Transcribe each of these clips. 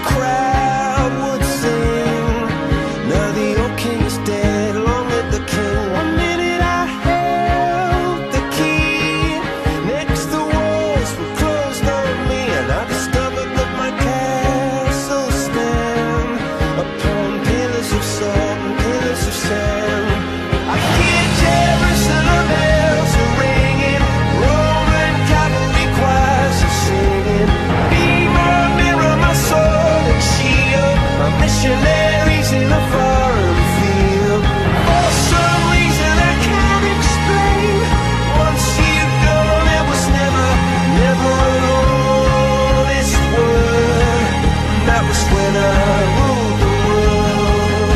crowd would sing. Now the old king is dead, long live the king. One minute I held the key, next the walls were closed on me, and I discovered that my castle stand upon pillars of salt and pillars of sand. I hear Jerusalem bells are ringing, Roman cavalry choirs are singing. Be my mirror, my sword and shield, my missionaries in a foreign field. For some reason I can't explain, once you've gone there was never, never an honest word. That was when I ruled the world.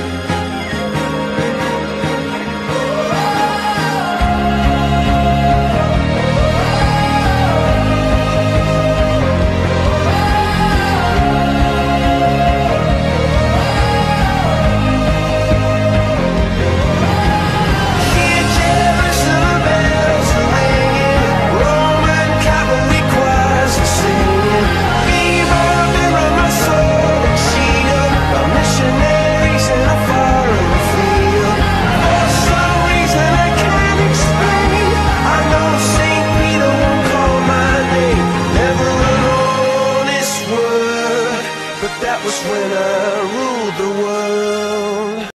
Hear Jerusalem bells are ringing, Roman cavalry choirs are singing. Be my mirror, my sword and shield, my missionaries in a foreign field. For some reason I can't explain, I know Saint Peter won't call my name. Never an honest word, but that was when I ruled the world.